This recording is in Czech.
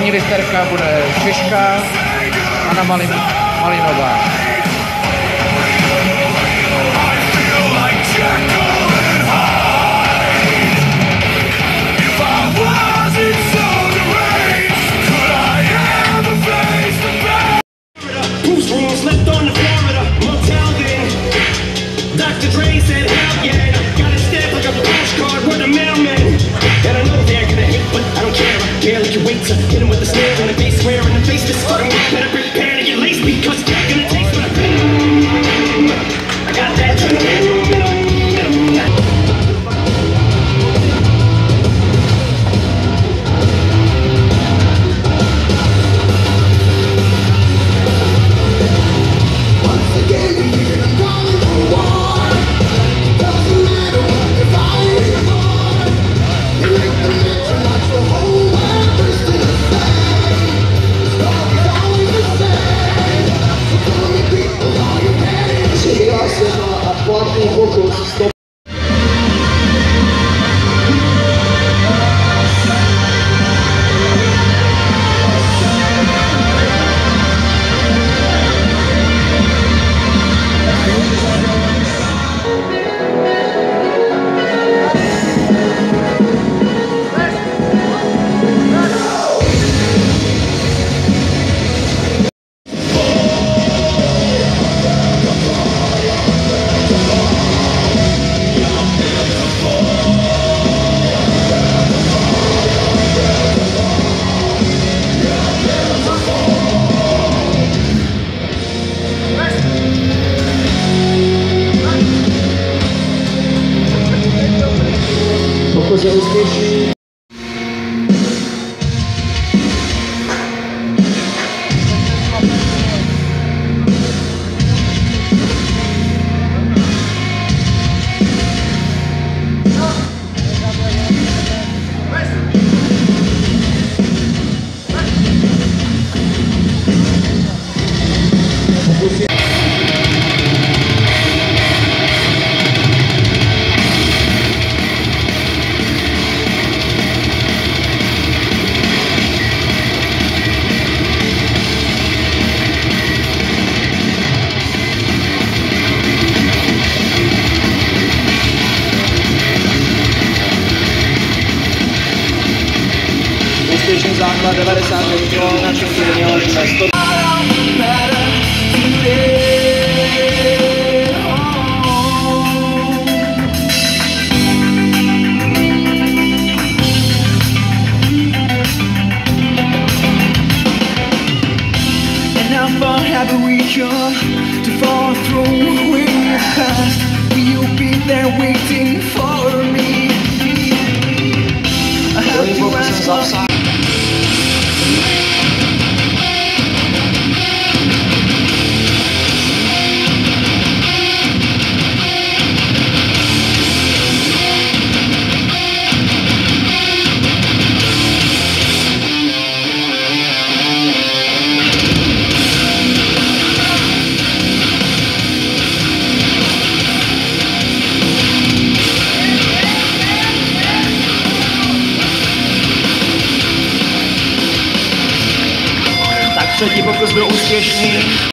Listerka bude Češka, Anna Malinová. Hit him with the snare and the bass, swear in the face. This fucking rock, better prepare to get laced because it's not gonna taste what I got that once again, I'm calling for war. Doesn't matter what you're fighting for. You ain't the mention, watch the whole world. Płatnych wokół. Pokoře úspěšný. Úspěšný základ 99 kg na čem by mělo být 100. Have we come to fall through with the past? Will you be there waiting for me? I have to ask. Třetí pokus byl úspěšný.